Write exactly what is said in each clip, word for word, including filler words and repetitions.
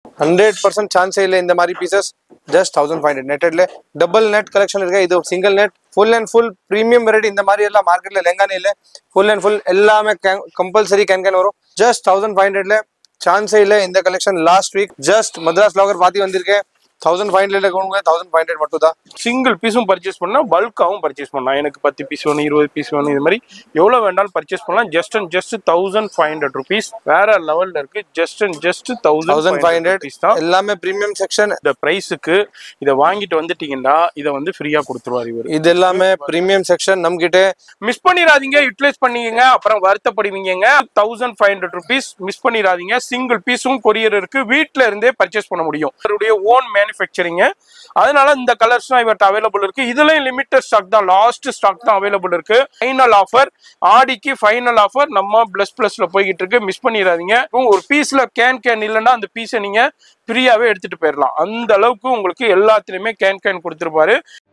Hundred percent chance है இந்த மாதிரி pieces just thousand five hundred நெட்டட்ல டபுள் நெட் கலெக்ஷன் இருக்கு. இது single net full and full premium variety. இந்த மாதிரி எல்லாம் மார்க்கெட்ல லெங்கானே இல்ல. ஃபுல் அண்ட் ஃபுல் எல்லாமே கம்பல்சரி கேன் கேன் வரும். ஜஸ்ட் தௌசண்ட் ஃபைவ் ஹண்ட்ரட்ல சான்ஸே இல்ல. இந்த collection last week just Madras vlogger பாத்தி வந்திருக்கேன். தௌசண்ட் ஃபைவ் ஹண்ட்ரட்ல கொடுங்க. தௌசண்ட் ஃபைவ் ஹண்ட்ரட் மட்டும் தான். சிங்கிள் பீஸும் பர்ச்சேஸ் பண்ணா பல்காவும் பர்ச்சேஸ் பண்ணலாம். எனக்கு பத்து பீஸ் வேணும், இருபது பீஸ் வேணும், இது மாதிரி எவ்வளவு வேண்டாலும் பர்ச்சேஸ் பண்ணலாம். Just and just thousand five hundred rupees வேற லெவல்ல இருக்கு. Just and just thousand five hundred தான். எல்லாமே பிரீமியம் செக்ஷன். இந்த பிரைஸுக்கு இதை வாங்கிட்டு வந்துட்டீங்கன்னா இதை வந்து ஃப்ரீயா கொடுத்துருவாரு இவர். இது எல்லாமே பிரீமியம் செக்ஷன். நம்ம கிட்ட மிஸ் பண்ணிடாதீங்க, யூட்டிலைஸ் பண்ணிக்கங்க, அப்புறம் வருத்தப்படுவீங்க. Thousand five hundred rupees miss பண்ணிடாதீங்க. சிங்கிள் பீஸும் கொரியர் இருக்கு. வீட்டுல இருந்தே பர்ச்சேஸ் பண்ண முடியும். அவருடைய ஓன் மேனுஃபேக்சரிங். அதனால இந்த கலர்ஸ் இவர்ட்ட அவைலபிள் இருக்கு. இதுலயும் லிமிட்டட் ஸ்டாக் தான், லாஸ்ட் ஸ்டாக் தான் அவைலபிள் இருக்கு. ஃபைனல் ஆஃபர், ஆடிக்கு ஃபைனல் ஆஃபர் நம்ம பிளஸ் பிளஸ்ல போய்கிட்டு இருக்கு. மிஸ் பண்ணிடாதீங்க. ஒரு பீஸ்ல கேன் கேன் இல்லைன்னா அந்த பீஸை நீங்க ஃப்ரீயாவே எடுத்துட்டு போயிடலாம். அந்த அளவுக்கு உங்களுக்கு எல்லாத்துலயுமே கேன் கேன் கொடுத்துருப்பாரு.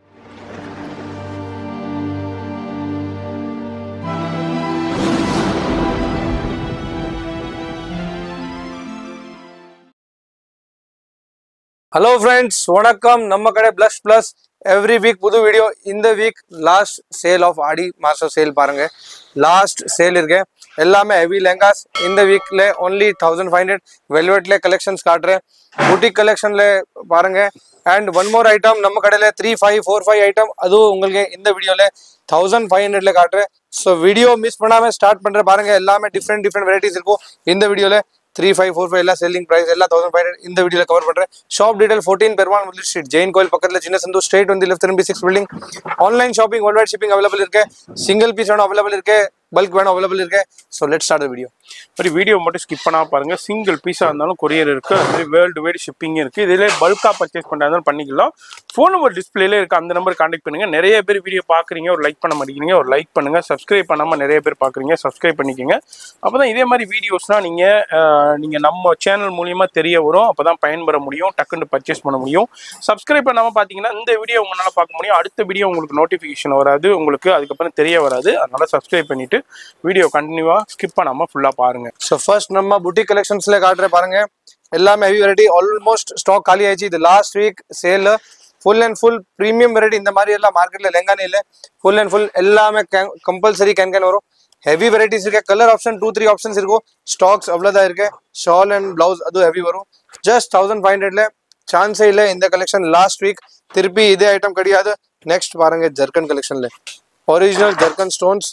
ஹலோ ஃப்ரெண்ட்ஸ், வணக்கம். நம்ம கடை பிளஸ் பிளஸ் எவ்ரி வீக் புது வீடியோ. இந்த week last sale of Aadi மாசம் சேல் பாருங்க. லாஸ்ட் சேல் இருக்கு. எல்லாமே ஹெவி லெங்காஸ். இந்த வீக்ல ஒன்லி தௌசண்ட் ஃபைவ் ஹண்ட்ரட் வெல்வெட்ல கலெக்ஷன்ஸ் காட்டுறேன். புட்டிக் கலெக்ஷன்ல பாருங்க. அண்ட் ஒன் மோர் ஐட்டம் நம்ம கடையில three five four five item அதுவும் உங்களுக்கு இந்த வீடியோல தௌசண்ட் ஃபைவ் ஹண்ட்ரட்ல காட்டுறேன். ஸோ வீடியோ மிஸ் பண்ணாம ஸ்டார்ட் பண்ற பாருங்க. எல்லாமே டிஃப்ரெண்ட் டிஃப்ரெண்ட் வெரைட்டிஸ் இருக்கும் இந்த வீடியோல. த்ரீ ஃபைவ் ஃபோர் ஃபைவ் எல்லாம் செல்லிங் பிரைஸ் எல்லாம் தௌசண்ட் ஃபைவ் ஹண்ட்ரட் இந்த வீடியோல கவர் பண்றேன். ஷாப் டீடைல் ஃபோர்டீன் பெருமாள் முதலி ஸ்ட்ரீட், ஜெயின் கோயில் பக்கத்துல சின்ன சந்து ஸ்ட்ரெயிட் வந்து லெஃப்ட் திரும்பி six building. Online shopping world wide shipping available இருக்கு. சிங்கிள் பீஸ் வேணும் அவைலபிள் இருக்கு. பல்க் வேணும் அவைலபிள் இருக்கு. So let start the video. மாதிரி வீடியோ மட்டும் ஸ்கிப் பண்ணா பாருங்க. சிங்கிள் பீஸா இருந்தாலும் கொரியர் இருக்கு. அது மாதிரி வேர்ல்டு வைட் ஷிப்பிங் இருக்கு. இதுல பல்கா பர்ச்சேஸ் பண்றதாலும் பண்ணிக்கலாம். ஃபோன் நம்பர் டிஸ்பிளேல இருக்கு, அந்த நம்பர் கான்டாக்ட் பண்ணுங்க. நிறைய பேர் வீடியோ பாக்குறீங்க, ஒரு லைக் பண்ண மாட்டேங்கிறீங்க. ஒரு லைக் பண்ணுங்க. சப்ஸ்கிரைப் பண்ணாம நிறைய பேர் பாக்குறீங்க, சப்ஸ்கிரைப் பண்ணிக்கோங்க. அப்பதான் இதே மாதிரி வீடியோஸ்லாம் நீங்க நீங்க நம்ம சேனல் மூலியமா தெரிய வரும். அப்பதான் பயன்பெற முடியும், டக்குன்னு பர்ச்சேஸ் பண்ண முடியும். சப்ஸ்கிரைப் பண்ணாம பாத்தீங்கன்னா இந்த வீடியோ உங்களால பார்க்க முடியும். அடுத்த வீடியோ உங்களுக்கு நோட்டிபிகேஷன் வராது, உங்களுக்கு அதுக்கப்புறம் தெரிய வராது. அதனால சப்ஸ்கிரைப் பண்ணிட்டு வீடியோ கண்டினியூவா ஸ்கிப் பண்ணாம ஃபுல்லா பாருங்க. ஸோ ஃபர்ஸ்ட் நம்ம புட்டிக் கலெக்ஷன்ஸ்ல காட்டுற பாருங்க. எல்லாமே ஹெவி வெரைட்டி. ஆல்மோஸ்ட் ஸ்டாக் காலி ஆயிடுச்சு. இது last week sale. Full and full premium variety. இந்த மாதிரி எல்லாம் மார்க்கெட்ல லெங்கானே இல்லை. ஃபுல் அண்ட் ஃபுல் எல்லாமே கம்பல்சரி கேன் கேன் வரும். ஹெவி வெரைட்டிஸ் இருக்கு. Colour option two three options இருக்கும். ஸ்டாக்ஸ் அவ்வளோதான் இருக்கு. ஷால் அண்ட் பிளவுஸ் அதுவும் ஹெவி வரும். ஜஸ்ட் தௌசண்ட் ஃபைவ் ஹண்ட்ரட்ல சான்ஸே இல்லை. இந்த கலெக்ஷன் லாஸ்ட் வீக் திருப்பி இதே ஐட்டம் கிடையாது. நெக்ஸ்ட் பாருங்க ஜர்கன் கலெக்ஷன்ல original zircon stones.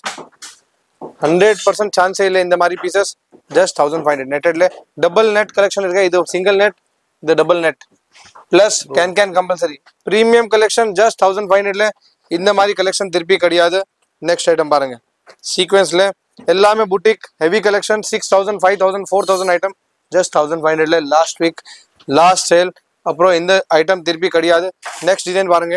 Hundred percent சான்ஸே இல்லை. இந்த மாதிரி pieces just thousand five hundred நெட்டட்ல டபுள் நெட் கலெக்ஷன் இருக்கு. இது சிங்கிள் நெட், இது double net plus cancan compulsory. Premium collection just thousand five ஹண்ட்ரட்ல இந்த மாதிரி கலெக்ஷன் திருப்பி கிடையாது. நெக்ஸ்ட் ஐட்டம் பாருங்க. சீக்வன்ஸ்ல எல்லாமே boutique heavy collection. Six thousand five thousand four thousand item just thousand five ஹண்ட்ரட்ல லாஸ்ட் வீக் லாஸ்ட் சேல். அப்புறம் இந்த ஐட்டம் திருப்பி கிடையாது. நெக்ஸ்ட் டிசைன் பாருங்க.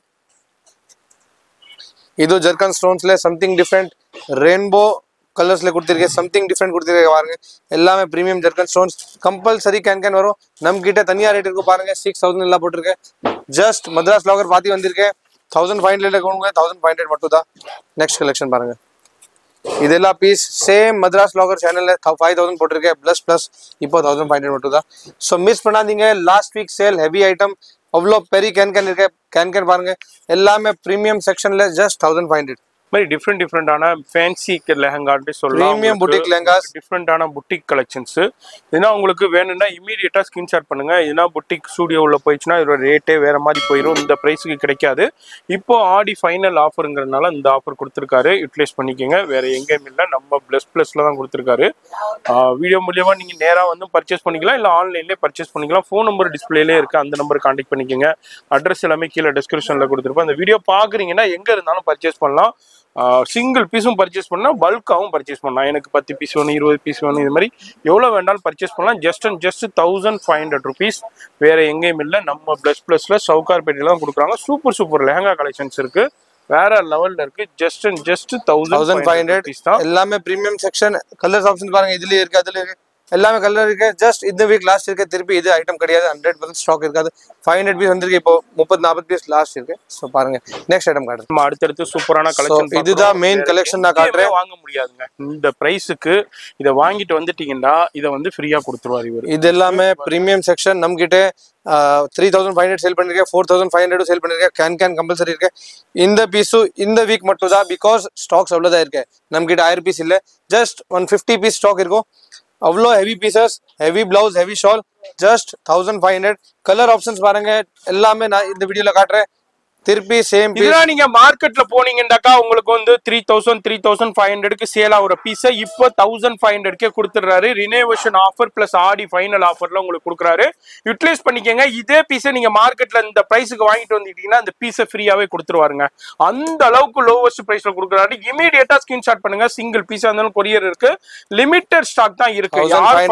இது ஜர்கன் ஸ்டோன்ஸ்ல சம்திங் டிஃப்ரெண்ட் ரெயின்போ கலர்ஸ்ல கொடுத்திருக்கேன். சம்திங் டிஃப்ரெண்ட் கொடுத்திருக்கேன் பாருங்க. எல்லாமே premium zircon stones. Compulsory cancan வரும். நம்ம கிட்ட தனியா ரேட் இருக்கும் பாருங்க. சிக்ஸ் தௌசண்ட் எல்லாம் போட்டிருக்கேன். ஜஸ்ட் மദ്രാസ് வ்ளாகர் பாத்தி வந்திருக்கேன். தௌசண்ட் ஃபைவ் ஹண்ட்ரட்ல கொடுங்க. தௌசண்ட் ஃபைவ் ஹண்ட்ரட் மட்டும் தான். நெக்ஸ்ட் கலெக்ஷன் பாருங்க. இதெல்லாம் பீஸ் சேம் மദ്രാസ് வ்ளாகர் சேனல்ல ஃபைவ் தௌசண்ட் போட்டிருக்கேன். பிளஸ் பிளஸ் இப்போ தௌசண்ட் ஃபைவ் ஹண்ட்ரட் மட்டும் தான். ஸோ மிஸ் பண்ணாதீங்க. Last week sale heavy item அவ்வளோ பெரிய கேன் கேன் இருக்கு. கேன் கேன் பாருங்க. எல்லாமே பிரீமியம் செக்ஷன்ல ஜஸ்ட் தௌசண்ட் ஃபைவ் ஹண்ட்ரட். மாதிரி டிஃப்ரெண்ட் டிஃப்ரெண்டான ஃபேன்சி லெஹங்காட்டு சொல்லலாம். பிரீமியம் புட்டிக் லெஹங்காஸ், டிஃப்ரெண்டான புட்டிக் கலெக்ஷன்ஸ். இதெல்லாம் உங்களுக்கு வேணும்னா இமீடியட்டா ஸ்கிரீன்ஷாட் பண்ணுங்க. இதனா புட்டிக் ஸ்டுடியோ உள்ள போயிடுச்சுன்னா இதோட ரேட்டே வேற மாதிரி போயிடும். இந்த பிரைஸுக்கு கிடைக்காது. இப்போ ஆடி ஃபைனல் ஆஃபருங்கிறதுனால இந்த ஆஃபர் கொடுத்துருக்காரு. யூட்டிலைஸ் பண்ணிக்கோங்க. வேற எங்கேயும் இல்லை, நம்ம பிளஸ் பிளஸ்ல தான் கொடுத்துருக்காரு. வீடியோ மூலியமா நீங்க நேரா வந்து பர்ச்சேஸ் பண்ணிக்கலாம், இல்லை ஆன்லைன்லேயே பர்ச்சேஸ் பண்ணிக்கலாம். ஃபோன் நம்பர் டிஸ்பிளேலே இருக்கு, அந்த நம்பர் கான்டாக்ட் பண்ணிக்கோங்க. அட்ரஸ் எல்லாமே கீழே டிஸ்கிரிப்ஷன்ல கொடுத்துருப்போம். அந்த வீடியோ பாக்குறீங்கன்னா எங்க இருந்தாலும் பர்ச்சேஸ் பண்ணலாம். சிங்கிள் பீஸும் பர்ச்சேஸ் பண்ணா பல்காவும் பர்ச்சேஸ் பண்ணலாம். எனக்கு பத்து பீஸ் வேணும், இருபது பீஸ் வேணும், இது மாதிரி எவ்வளவு வேண்டாலும் பர்ச்சேஸ் பண்ணலாம். Just and just thousand five hundred rupees வேற எங்கேயும் இல்லை. நம்ம பிளஸ் பிளஸ்ல சவுகார்பேட்டையில தான் கொடுக்குறாங்க. சூப்பர் சூப்பர் லெஹங்கா கலெக்ஷன்ஸ் இருக்கு. வேற லெவல்ல இருக்கு. Just and just thousand five hundred தான். எல்லாமே பிரீமியம் செக்ஷன். கலர்ஸ் ஆப்ஷன் பாருங்க. இதுலயே இருக்கு, அதுல இருக்கு. எல்லாமே கலர் இருக்கு. ஜஸ்ட் இந்த வீக் லாஸ்ட் இருக்கு, திருப்பி இது ஐட்டம் கிடையாது, ஹண்ட்ரட் பர்சன்ட் ஸ்டாக் இருக்காது. ஃபைவ் ஹண்ட்ரட் பீஸ் வந்திருக்கு, இப்போ முப்பது நாற்பது பீஸ் லாஸ்ட் இருக்கு. ஸோ பாருங்க நெக்ஸ்ட் ஐட்டம் காட்டுறேன். நம்ம அடுத்தடுத்து சூப்பரான கலெக்ஷன், இதுதான் மெயின் கலெக்ஷன் நான் காட்டுறேன். வாங்க முடியாதுங்க இந்த பிரைஸுக்கு. இதை வாங்கிட்டு வந்துட்டீங்கன்னா இதை வந்து ஃப்ரீயா கொடுத்துருவாரு இவர். இது எல்லாமே பிரீமியம் செக்ஷன். நம்ம கிட்ட three thousand five hundred sale பண்ணிருக்கேன், four thousand five hundred sale பண்ணிருக்கேன். கேன் கேன் கம்பல்சரி இருக்கு. இந்த பீஸும் இந்த வீக் மட்டும் தான், பிகாஸ் ஸ்டாக்ஸ் அவ்வளோதான் இருக்கு. நம்ம கிட்ட ஆயிரம் பீஸ் இல்லை, just one fifty piece stock இருக்கும். அவ்வளோ heavy pieces, heavy blouse, heavy shawl, just thousand five hundred. Colour options பாருங்க, எல்லாமே நான் இந்த வீடியோல காட்டுறேன். திருப்பி சேம் இதெல்லாம் நீங்க மார்க்கெட்ல போனீங்கன்னாக்கா உங்களுக்கு வந்து three thousand three thousand five ஹண்ட்ரட்க்கு சேல் ஆகிற பீஸை இப்போ தௌசண்ட் ஃபைவ் ஹண்ட்ரட்கே கொடுத்துறாரு. Renovation offer plus Aadi final ஆஃபர்ல உங்களுக்கு கொடுக்குறாரு. யூட்டிலைஸ் பண்ணிக்கங்க. இதே பீஸை நீங்க மார்க்கெட்ல இந்த பிரைஸுக்கு வாங்கிட்டு வந்துட்டீங்கன்னா அந்த பீஸை ஃப்ரீயாவே கொடுத்துருவாருங்க. அந்த அளவுக்கு லோவஸ்ட் பிரைஸ்ல கொடுக்குறாரு. இமீடியட்டா ஸ்கிரீன்ஷாட் பண்ணுங்க. சிங்கிள் பீஸா இருந்தாலும் கொரியர் இருக்கு. லிமிட்டட் ஸ்டாக் தான் இருக்கு.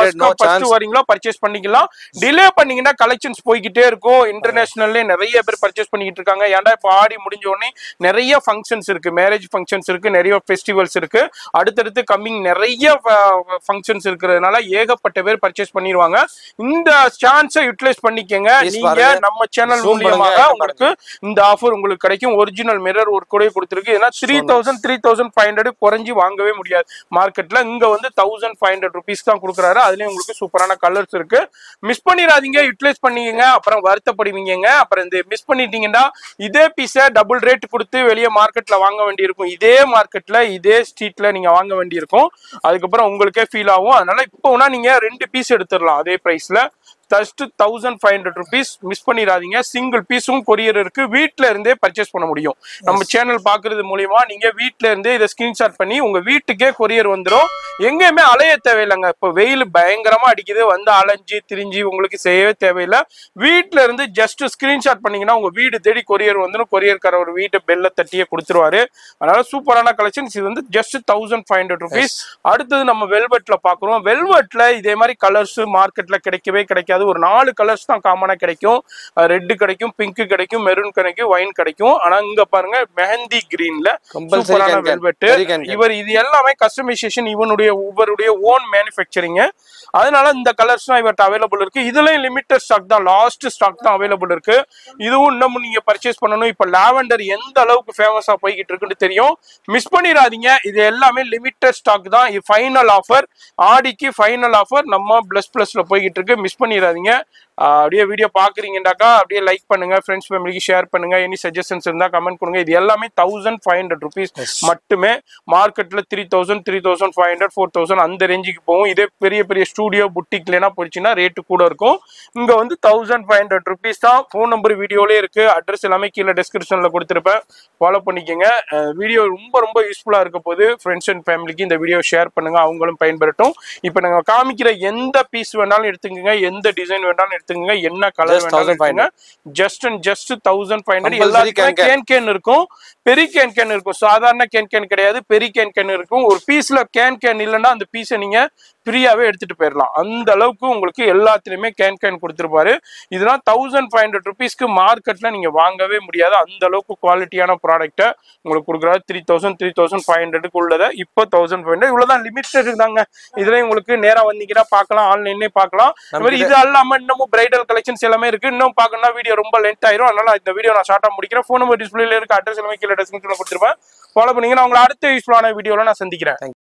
யார் வரீங்களோ பர்ச்சேஸ் பண்ணிக்கலாம். டிலே பண்ணீங்கன்னா கலெக்ஷன்ஸ் போய்கிட்டே இருக்கும். இன்டர்நேஷனல்ல நிறைய பேர் பர்ச்சேஸ் பண்ணிக்கிட்டு இருக்காங்க. ஏன்டா இப்போ ஆடி முடிஞ்ச உடனே நிறைய ஃபங்க்ஷன்ஸ் இருக்கு, மேரேஜ் ஃபங்க்ஷன்ஸ் இருக்கு, நிறைய ஃபெஸ்டிவல்ஸ் இருக்கு, அடுத்தடுத்து கம்மிங் நிறைய ஃபங்க்ஷன்ஸ் இருக்கிறதுனால ஏகப்பட்ட பேர் பர்ச்சேஸ் பண்ணிடுவாங்க. இந்த சான்ஸை யூட்டிலைஸ் பண்ணிக்கங்க. நீங்க நம்ம சேனல் மூலியமாக உங்களுக்கு இந்த ஆஃபர் உங்களுக்கு கிடைக்கும். ஒரிஜினல் மிரர் ஒரு கூட கொடுத்துருக்கு. ஏன்னா three thousand three thousand five hundred குறைஞ்சி வாங்கவே முடியாது மார்க்கெட்ல. இங்க வந்து தௌசண்ட் ஃபைவ் ஹண்ட்ரட் ருபீஸ் தான் கொடுக்குறாரு. அதுலயும் உங்களுக்கு சூப்பரான கலர்ஸ் இருக்கு. மிஸ் பண்ணிடாதீங்க, யூட்டிலைஸ் பண்ணிக்கங்க. அப்புறம் வருத்தப்படுவீங்க. அப்புறம் இந்த மிஸ் பண்ணிட்டீங்கன்னா இதே பீஸை டபுள் ரேட் கொடுத்து வெளியே மார்க்கெட்ல வாங்க வேண்டியிருக்கும். இதே மார்க்கெட்ல இதே ஸ்ட்ரீட்ல நீங்க வாங்க வேண்டியிருக்கும். அதுக்கப்புறம் உங்களுக்கே ஃபீல் ஆகும். அதனால இப்போ நீங்க ரெண்டு பீஸ் எடுத்துடலாம் அதே பிரைஸ்ல. Just thousand five hundred rupees. Miss பண்ணிடாதீங்க. சிங்கிள் பீஸும் கொரியர் இருக்கு. வீட்டில இருந்தே பர்ச்சேஸ் பண்ண முடியும். நம்ம சேனல் பாக்குறது மூலியமா நீங்க வீட்டில இருந்தே இதை ஸ்கிரீன்ஷாட் பண்ணி உங்க வீட்டுக்கே கொரியர் வந்துடும். எங்கேயுமே அலைய தேவையில்லைங்க. இப்போ வெயில் பயங்கரமா அடிக்குது, வந்து அலைஞ்சி திரிஞ்சு உங்களுக்கு செய்யவே தேவையில்லை. வீட்டில இருந்து ஜஸ்ட் ஸ்கிரீன்ஷாட் பண்ணீங்கன்னா உங்க வீடு தேடி கொரியர் வந்துடும். கொரியர்கார ஒரு வீட்டு பெல்ல தட்டியே கொடுத்துருவாரு. அதனால சூப்பரான கலெக்ஷன்ஸ். இது வந்து just thousand five hundred rupees. அடுத்தது நம்ம வெல்வெட்ல பாக்குறோம். வெல்வெட்ல இதே மாதிரி கலர்ஸ் மார்க்கெட்ல கிடைக்கவே கிடைக்காது. ஒரு நாலு கலர்ஸ் தான் காமனா கிடைக்கும். ரெட் கிடைக்கும், பிங்க் கிடைக்கும், மெரூன் கிடைக்கும், ஒயின் கிடைக்கும். ஆனா இங்க பாருங்க மெஹந்தி கிரீன்ல சூப்பரான வெல்வெட். இவர் இது எல்லாமே கஸ்டமைசேஷன், இவனுடைய இவருடைய ஓன் மேனுஃபேக்சரிங். அதனால இந்த கலர்ஸ் தான் இவர்கிட்ட அவைலபிள் இருக்கு. இதுலயும் லிமிட்டட் ஸ்டாக் தான், லாஸ்ட் ஸ்டாக் தான் அவைலபிள் இருக்கு. இதுவும் இன்னமும் நீங்க பர்ச்சேஸ் பண்ணணும். இப்ப லாவெண்டர் எந்த அளவுக்கு ஃபேமஸா போய்கிட்டு இருக்குன்னு தெரியும். மிஸ் பண்ணிடாதீங்க. இது எல்லாமே லிமிட்டட் ஸ்டாக் தான். இது ஃபைனல் ஆஃபர், ஆடிக்கு ஃபைனல் ஆஃபர் நம்ம பிளஸ் பிளஸ்ல போய்கிட்டு இருக்கு. மிஸ் பண்ணிடாதீங்க. அப்படியே வீடியோ பாக்குறீங்கன்னாக்கா அப்படியே லைக் பண்ணுங்க, ஃப்ரெண்ட்ஸ் ஃபேமிலிக்கு ஷேர் பண்ணுங்க. எனி சஜஷன்ஸ் இருந்தா கமெண்ட் கொடுங்க. இது எல்லாமே தௌசண்ட் ஃபைவ் ஹண்ட்ரட் ருபீஸ் மட்டுமே. மார்க்கெட்ல three thousand three thousand five hundred four thousand அந்த ரேஞ்சுக்கு போகும். இதே பெரிய பெரிய ஸ்டூடியோ புட்டிக்லாம் போயிடுச்சுன்னா ரேட்டு கூட இருக்கும். இங்க வந்து தௌசண்ட் ஃபைவ் ஹண்ட்ரட் ருபீஸ் தான். ஃபோன் நம்பர் வீடியோலே இருக்கு, அட்ரஸ் எல்லாமே கீழே டிஸ்கிரிப்ஷன்ல கொடுத்துருப்பேன். ஃபாலோ பண்ணிக்கோங்க. வீடியோ ரொம்ப ரொம்ப யூஸ்ஃபுல்லா இருக்க போது ஃப்ரெண்ட்ஸ் அண்ட் ஃபேமிலிக்கு இந்த வீடியோ ஷேர் பண்ணுங்க, அவங்களும் பயன்பெறட்டும். இப்போ நாங்க காமிக்கிற எந்த பீஸ் வேணாலும் எடுத்துக்கங்க, எந்த டிசைன் வேணாலும் எடுத்துக்கங்க, என்ன கலர் வேணாலும் just and just thousand five hundred. எல்லாருக்கும் கேன் கேன் இருக்கும், பெரிய கேன் கேன் இருக்கும். சாதாரண கேன் கேன் கிடையாது, பெரிய கேன் கேன் இருக்கும். ஒரு பீஸ்ல கேன் கேன் இல்லைன்னா அந்த பீஸை நீங்க ஃப்ரீயாவே எடுத்துட்டு போயிடலாம். அந்த அளவுக்கு உங்களுக்கு எல்லாத்துலயுமே கேன் கேன் கொடுத்துருப்பாரு. இதெல்லாம் தௌசண்ட் ஃபைவ் ஹண்ட்ரட் ருபீஸ்க்கு மார்க்கெட்ல நீங்க வாங்கவே முடியாது. அந்த அளவுக்கு குவாலிட்டியான ப்ராடக்ட்டை உங்களுக்கு கொடுக்குறாரு. Three thousand three thousand five ஹண்ட்ரடுக்கு உள்ளதை இப்போ தௌசண்ட் ஃபைவ் ஹண்ட்ரட் இவ்வளவுதான். லிமிட்டட் இருந்தாங்க. இதுல உங்களுக்கு நேரா வந்தீங்கன்னா பார்க்கலாம், ஆன்லைன்லயே பார்க்கலாம். இது அல்லாம இன்னமும் பிரைடல் கலெக்ஷன்ஸ் எல்லாமே இருக்கு. இன்னும் பார்க்கணும்னா வீடியோ ரொம்ப லென்த் ஆயிரும். அதனால இந்த வீடியோ நான் ஷார்ட்டா முடிக்கிறேன். ஃபோன் நம்பர் டிஸ்பிளேல இருக்கு, அட்ரஸ் எல்லாமே கீழே டிஸ்கிரிப்ஷன்ல கொடுத்துருப்பேன். ஃபாலோ பண்ணீங்கன்னா உங்களை அடுத்த யூஸ்ஃபுல்லான வீடியோல நான் சந்திக்கிறேன்.